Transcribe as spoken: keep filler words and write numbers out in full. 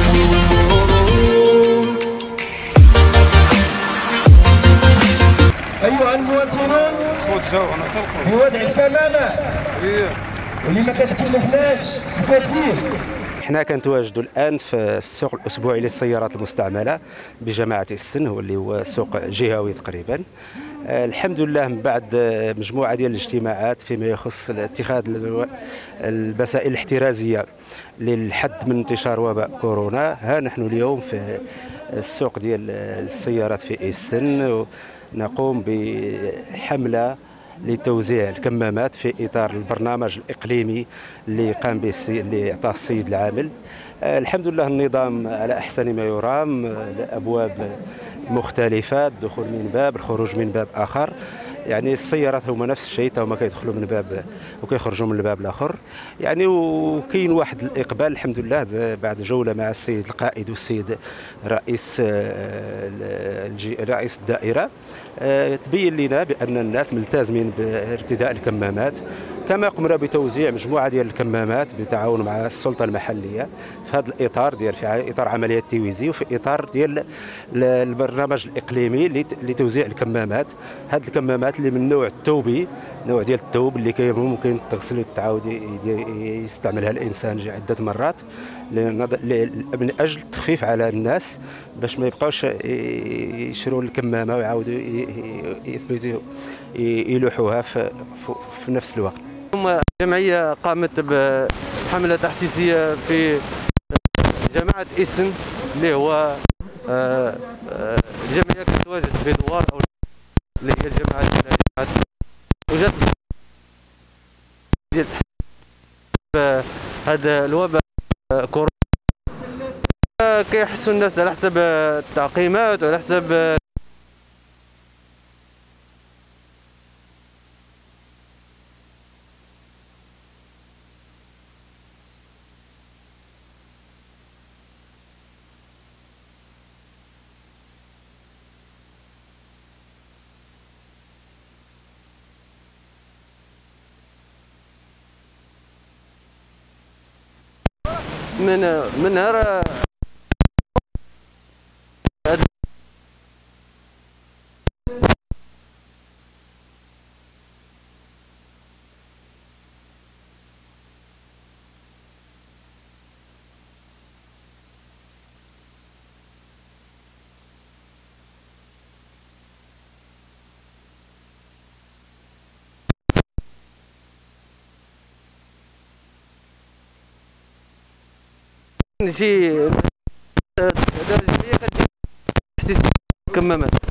أيها المواطنون بوضع الكمامة واللي ما كتكلفناش كثير. حنا كنتواجدوا الان في السوق الاسبوعي للسيارات المستعمله بجماعه السن، هو اللي هو سوق جهوي تقريبا. الحمد لله من بعد مجموعه ديال الاجتماعات فيما يخص اتخاذ الوسائل الاحترازيه للحد من انتشار وباء كورونا، ها نحن اليوم في السوق ديال السيارات في السن نقوم بحمله لتوزيع الكمامات في اطار البرنامج الاقليمي اللي قام به اللي اعطاه السيد العامل. الحمد لله النظام على احسن ما يرام، الابواب مختلفه، الدخول من باب الخروج من باب اخر، يعني السيارات هما نفس الشيء، هما كيدخلوا من باب وكيخرجوا من الباب الاخر يعني. وكاين واحد الاقبال الحمد لله بعد جوله مع السيد القائد والسيد رئيس رئيس الدائره، تبين لنا بان الناس ملتزمين بارتداء الكمامات، كما قمنا بتوزيع مجموعه ديال الكمامات بالتعاون مع السلطه المحليه في هذا الاطار ديال في اطار عمليه تيويزي وفي اطار ديال البرنامج الاقليمي لتوزيع الكمامات. هذه الكمامات اللي من نوع الثوبي، نوع ديال الثوب اللي ممكن تغسل وتعاود يستعملها الانسان عده مرات من اجل التخفيف على الناس باش ما يبقاوش يشروا الكمامه ويعاودوا يثبتوا يلوحوها في, في نفس الوقت. الجمعيه قامت بحمله تحسيسيه في جماعه إسن اللي هو الجمعيه كتواجد في دوار او اللي هي الجماعه ديال وجات ديال هذا الوباء كورونا. كيحسوا الناس على حسب التعقيمات وعلى حسب من من نهار شي الجمعيه كتحسس كمامات.